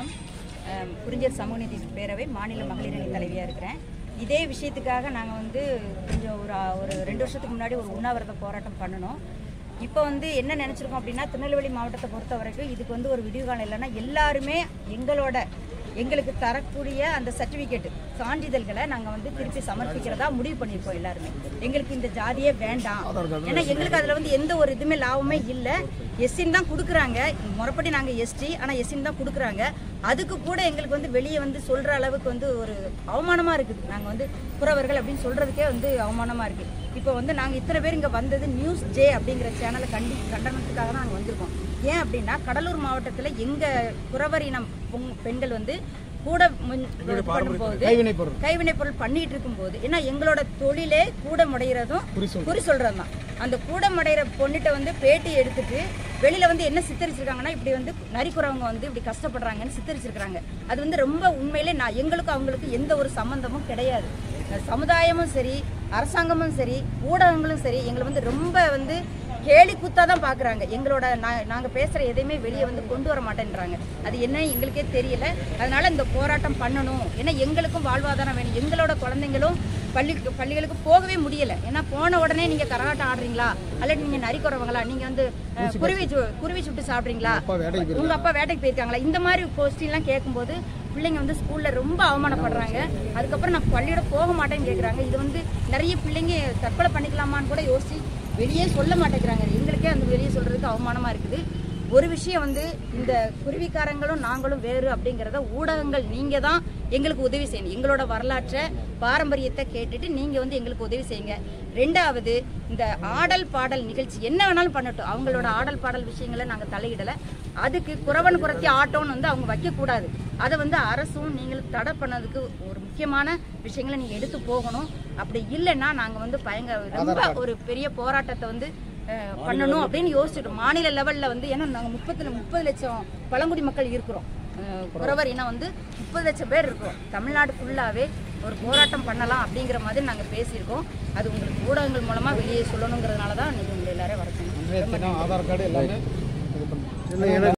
வணக்கம். குறிஞ்சியர் சமூக நீதி பேரவை மாநில மகளிர் அணி தலைவியாக இருக்கிறேன். இதே விஷயத்துக்காக நாங்கள் வந்து கொஞ்சம் ஒரு 2 வருஷத்துக்கு முன்னாடி ஒரு உண்ணாவிரத போராட்டம் பண்ணணும். இப்போ வந்து என்ன நினச்சிருக்கோம் அப்படின்னா, திருநெல்வேலி மாவட்டத்தை பொறுத்த வரைக்கும் இதுக்கு வந்து ஒரு விடிவு காலம் இல்லைன்னா எல்லாருமே எங்களுக்கு தரக்கூடிய அந்த சர்டிஃபிகேட் சான்றிதழ்களை நாங்கள் வந்து திருப்பி சமர்ப்பிக்கிறதா முடிவு பண்ணியிருக்கோம். எல்லாருமே எங்களுக்கு இந்த ஜாதியே வேண்டாம், ஏன்னா எங்களுக்கு அதில் வந்து எந்த ஒரு இதுவுமே லாபமே இல்லை. எஸ்சின்னு தான் கொடுக்குறாங்க, முறைப்படி நாங்கள் எஸ்டி, ஆனால் எஸ்சின்னு தான் கொடுக்குறாங்க. அதுக்கு கூட எங்களுக்கு வந்து வெளியே வந்து சொல்கிற அளவுக்கு வந்து ஒரு அவமானமாக இருக்குது. நாங்கள் வந்து புறவர்கள் அப்படின்னு சொல்கிறதுக்கே வந்து அவமானமாக இருக்குது. இப்போ வந்து நாங்கள் இத்தனை பேர் இங்கே வந்தது நியூஸ் ஜே அப்படிங்கிற சேனலை கண்டனத்துக்காக தான் நாங்கள் வந்திருக்கோம். ஏன் அப்படின்னா, கடலூர் மாவட்டத்தில் எங்கள் புறவரினம் பெண்கள் வந்து கூட பண்ணும்போது கைவினை பொருள் பண்ணிட்டு இருக்கும்போது, ஏன்னா எங்களோட தொழிலே கூட முடைகிறதும் குறி சொல்றது தான். அந்த கூட முடைகிற பொண்ணுகிட்ட வந்து பேட்டி எடுத்துட்டு வெளியில வந்து என்ன சித்தரிச்சிருக்காங்கன்னா, இப்படி வந்து நரிக்குறவங்க வந்து இப்படி கஷ்டப்படுறாங்கன்னு சித்தரிச்சிருக்காங்க. அது வந்து ரொம்ப உண்மையிலே அவங்களுக்கும் அவங்களுக்கு எந்த ஒரு சம்பந்தமும் கிடையாது. சமுதாயமும் சரி, அரசாங்கமும் சரி, ஊடகங்களும் சரி எங்களை வந்து ரொம்ப வந்து கேலி குத்தா தான் பார்க்குறாங்க. எங்களோட நாங்கள் பேசுகிற எதையுமே வெளியே வந்து கொண்டு வர மாட்டேன்றாங்க. அது என்ன எங்களுக்கே தெரியல. அதனால் இந்த போராட்டம் பண்ணணும். ஏன்னா எங்களுக்கும் வாழ்வாதாரம் வேணும். எங்களோட குழந்தைங்களும் பள்ளிகளுக்கு போகவே முடியலை. ஏன்னா போன உடனே நீங்கள் கரகாட்டம் ஆடுறீங்களா, அல்லது நீங்கள் நரிக்குறவங்களா, நீங்கள் வந்து குருவி சுட்டு சாப்பிட்றீங்களா, உங்கள் அப்பா வேட்டைக்கு போயிருக்காங்களா, இந்த மாதிரி போஸ்டிங்லாம் கேட்கும்போது பிள்ளைங்க வந்து ஸ்கூலில் ரொம்ப அவமானப்படுறாங்க. அதுக்கப்புறம் நான் பள்ளியோட போக மாட்டேன்னு கேட்குறாங்க. இது வந்து நிறைய பிள்ளைங்க தற்கொலை பண்ணிக்கலாமான்னு கூட யோசிச்சு வெளியே சொல்ல மாட்டேங்கிறாங்க. எங்களுக்கே அந்த வெளியே சொல்கிறதுக்கு அவமானமாக இருக்குது. ஒரு விஷயம் வந்து, இந்த குருவிக்காரங்களும் நாங்களும் வேறு அப்படிங்கிறத ஊடகங்கள் நீங்கள் தான் எங்களுக்கு உதவி செய்யணும். எங்களோட வரலாற்றை பாரம்பரியத்தை கேட்டுட்டு நீங்கள் வந்து எங்களுக்கு உதவி செய்யுங்க. 2வது, இந்த ஆடல் பாடல் நிகழ்ச்சி என்ன வேணாலும் பண்ணட்டும், அவங்களோட ஆடல் பாடல் விஷயங்களை நாங்கள் தலையிடலை. அதுக்கு குறவன் குறத்தி ஆட்டோன்னு வந்து அவங்க வைக்கக்கூடாது. அதை வந்து அரசும் நீங்களும் தடை பண்ணதுக்கு ஒரு முக்கியமான விஷயங்களை நீங்கள் எடுத்து போகணும். அப்படி இல்லைன்னா நாங்கள் வந்து ரொம்ப ஒரு பெரிய போராட்டத்தை வந்து பண்ணணும் அப்படின்னு யோசிச்சிட்டோம். மாநில லெவலில் வந்து, ஏன்னா நாங்கள் 30 லட்சம் பழங்குடி மக்கள் இருக்கிறோம். குறவர் இனம் வந்து 30 லட்சம் பேர் இருக்கிறோம். தமிழ்நாடு ஃபுல்லாகவே ஒரு போராட்டம் பண்ணலாம் அப்படிங்கிற மாதிரி நாங்கள் பேசியிருக்கோம். அது உங்களுக்கு ஊடகங்கள் மூலமாக வெளியே சொல்லணுங்கிறதுனால தான் நீங்கள் உங்களை எல்லாரும் வரணும். ஆதார் கார்டு எல்லாமே